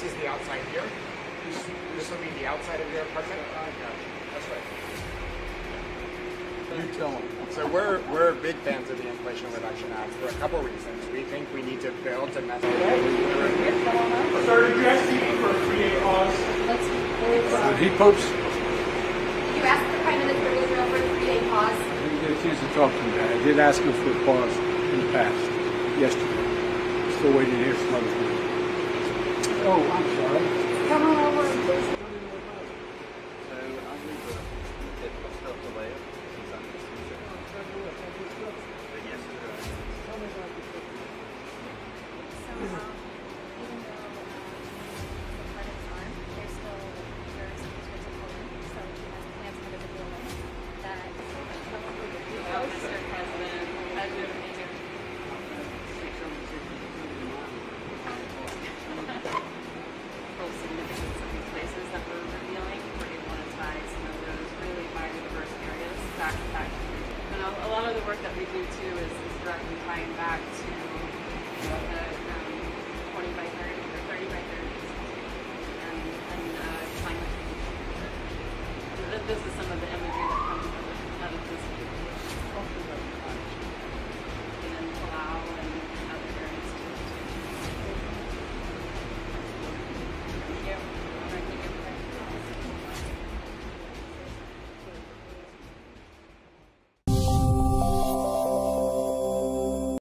this is the outside here. This will be the outside of your apartment. That's right. You tell them. So we're big fans of the Inflation Reduction Act for a couple reasons. We think we need to build domestic. Started USC for a 3-day pause. He pumps. Did you ask the Prime Minister of Israel for a 3-day pause? I didn't get a chance to talk to him. I did ask him for a pause in the past, yesterday. Still waiting to hear some other things. Oh, I'm sorry. Come on over and please. A lot of the work that we do too is directly tying back to the